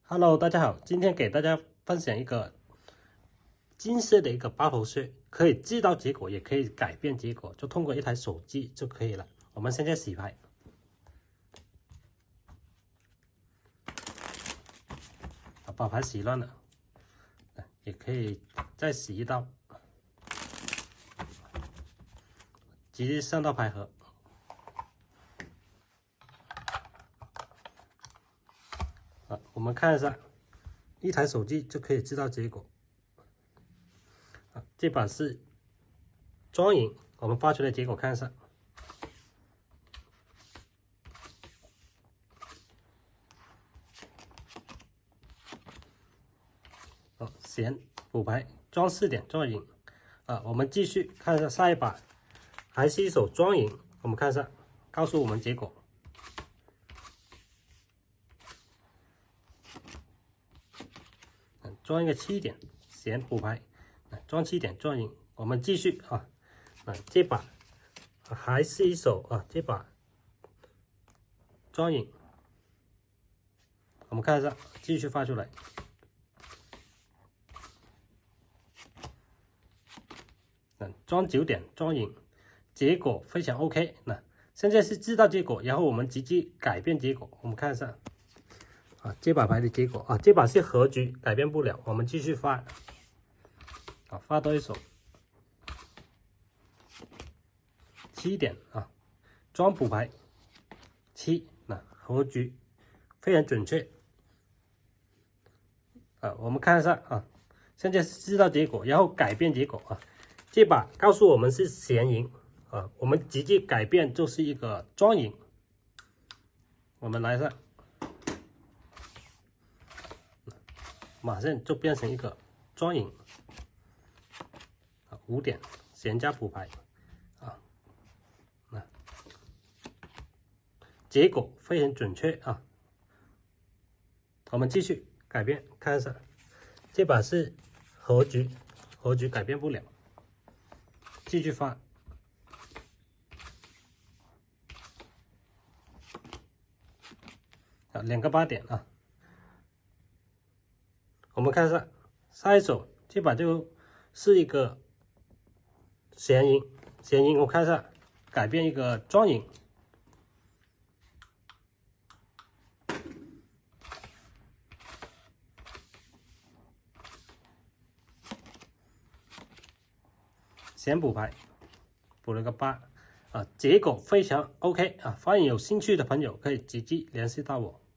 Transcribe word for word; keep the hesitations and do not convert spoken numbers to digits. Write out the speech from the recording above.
Hello， 大家好，今天给大家分享一个金色的一个八头穴，可以知道结果，也可以改变结果，就通过一台手机就可以了。我们现在洗牌，把牌洗乱了，也可以再洗一道，直接上到牌盒。啊，我们看一下，一台手机就可以知道结果。啊，这把是庄赢，我们发出来结果看一下。哦，闲补牌，庄四点庄赢。啊，我们继续看一下下一把，还是一手庄赢。我们看一下，告诉我们结果。庄一个七点，闲补牌，庄七点庄赢。我们继续啊，啊这把还是一手啊，这把庄赢。我们看一下，继续发出来。嗯，庄九点庄赢，结果非常 OK。那现在是知道结果，然后我们直接改变结果。我们看一下。啊，这把牌的结果啊，这把是和局，改变不了，我们继续发。啊，发多一手，七点啊，庄补牌，七，那和局非常准确。啊，我们看一下啊，现在是知道结果，然后改变结果啊，这把告诉我们是闲赢啊，我们直接改变就是一个庄赢。我们来一下。马上就变成一个庄赢，啊，五点闲加补牌，啊，那结果非常准确啊。我们继续改变，看一下，这把是和局，和局改变不了，继续发，啊，两个八点啊。我们看一下下一手，这把就是一个闲赢，闲赢。我看一下，改变一个庄赢，闲补牌，补了个八啊，结果非常 OK 啊！欢迎有兴趣的朋友可以直接联系到我。